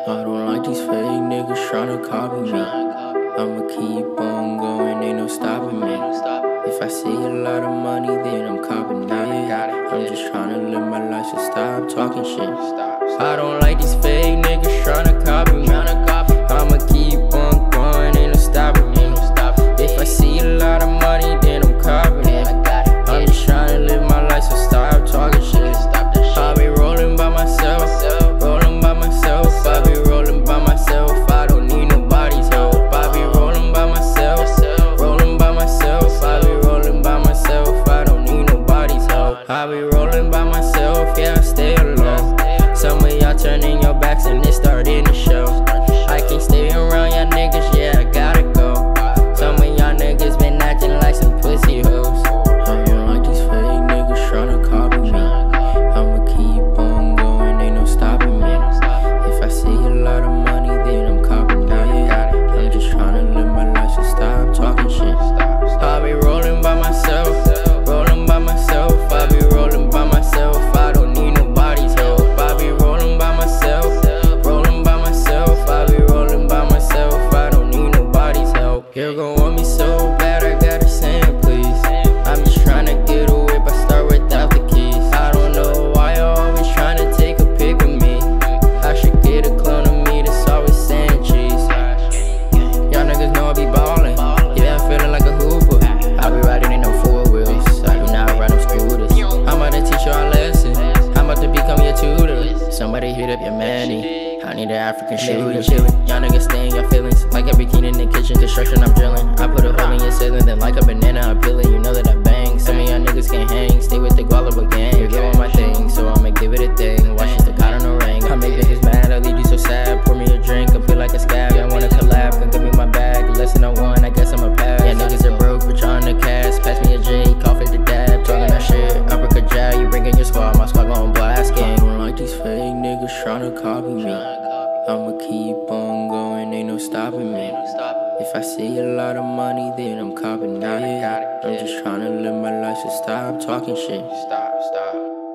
I don't like these fake niggas tryna copy me. I'ma keep on going, ain't no stopping me. If I see a lot of money, then I'm copying it. I'm just tryna live my life, so stop talking shit. I don't like these fake niggas tryna copy me. I'ma keep on going, ain't no stopping me. If I see a lot of money, then I'm copying it. I'm just tryna live my life, so stop talking shit. I be rolling by myself, rolling by myself. I be rolling by myself, I don't need nobody's help. I be rolling by myself, rolling by myself. I be rolling by myself, I don't need nobody's help. I be rolling by myself, yeah, I stay alone. Some of y'all turning your backs and it starting to show. I can't stay around y'all niggas, yeah, I gotta go. Some of y'all niggas been acting like some pussy hoes. I don't like these fake niggas tryna copy me. I'ma keep on going, ain't no stopping me. If I see a lot of money, then I'm copying it. I'm just tryna live my life, so stop talking shit. I be rolling by myself, rolling by myself. I be rolling by myself, I don't need nobody's help. I be rolling by myself, rolling by myself. I be rolling by myself, I don't need nobody's help. You're gon' want me so bad, I gotta say it, please. I'm just tryna get away, but start without the keys. I don't know why you're always tryna take a pic of me. I should get a clone of me that's always saying cheese. Y'all niggas know I be ballin', yeah, I'm feeling like a hooper. I be riding in no 4 wheels, I do not ride them scooters. I'm about to teach y'all a lesson, I'm about to become your tutor. Somebody hit up your manny, I need an African shooter. Y'all niggas stay in your feelings, like a bikini in the kitchen. Construction, I'm drilling. I put a hole in your ceiling, then like a banana, I peel it. You know that I bang. Some of y'all niggas can't hang. Stay with the Gualaba gang. You're doing my thing, so I'ma give it a thing. Watch you still got on the ring. I make niggas mad, I leave you so sad. Pour me a drink, I feel like a scab. Y'all wanna collab, come give me my bag. Less than a one, I guess I'm a pass. Yeah, niggas are broke, but y'all on the cast. Pass me a J, cough it to dab. Talking that shit, uppercut jab. You bring in your squad, my squad gon' blast gang. I don't like these fake niggas tryna copy me. I'ma keep on going, ain't no stopping me. If I see a lot of money, then I'm copying it. I'm just tryna live my life, so stop talking shit. Stop.